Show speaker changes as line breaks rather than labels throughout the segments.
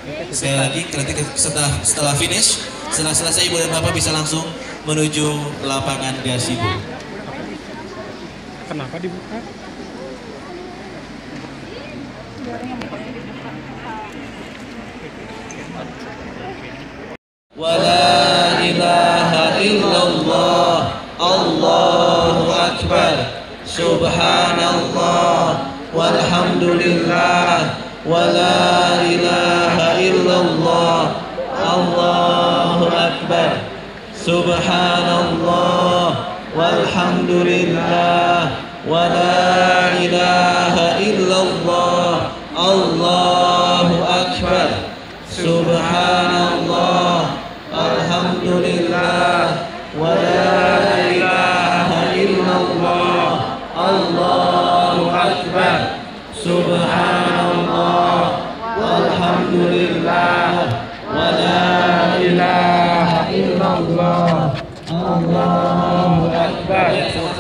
Sekali lagi, nanti setelah finish, setelah selesai ibu dan bapak bisa langsung menuju lapangan gazebo.
Kenapa dibuka?
Wala ilaha illallah, Allahu akbar, subhanallah, walhamdulillah, wala ilaha illallah, Allahu akbar, subhanallah, walhamdulillah, wala ilaha illallah, Allahu akbar, subhanallah, alhamdulillah, wa la ilaha illallah, Allahu akbar, subhanallah, walhamdulillah, wa la ilaha illallah, Allahu akbar.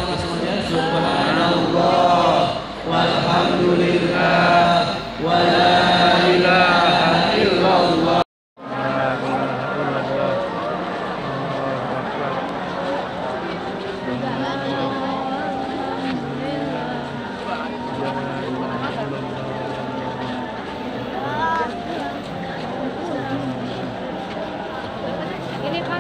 Subhanallah, walhamdulillah, wa la ilaha illallah.
Ini kan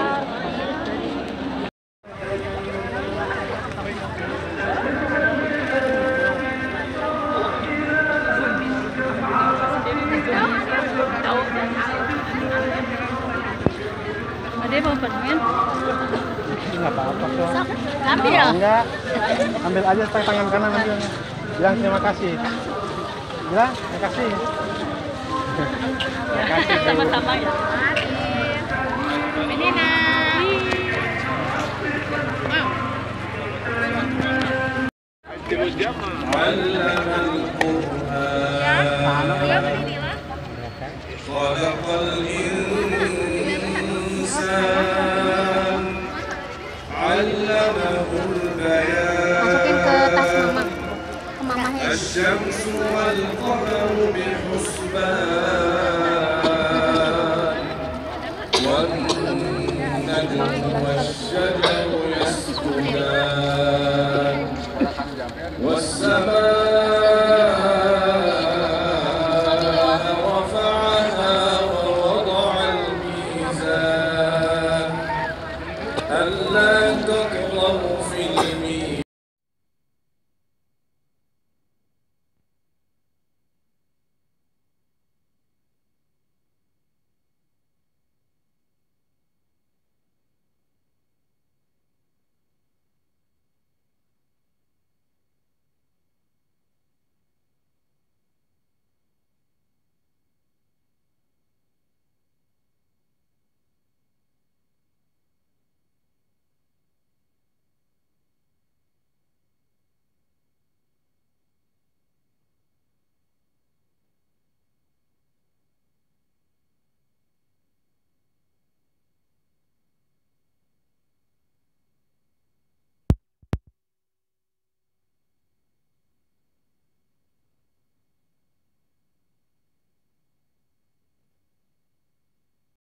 ada mau permen?
Nggak apa-apa kok.
Ambil ya?
Enggak. Ambil aja tangan kanan ambil. Bilang terima kasih. Bilang terima kasih. Terima kasih.
Sama-sama ya. Ini masukin ke tas mama, ke mamahnya.
الشمس والقمر بحسبان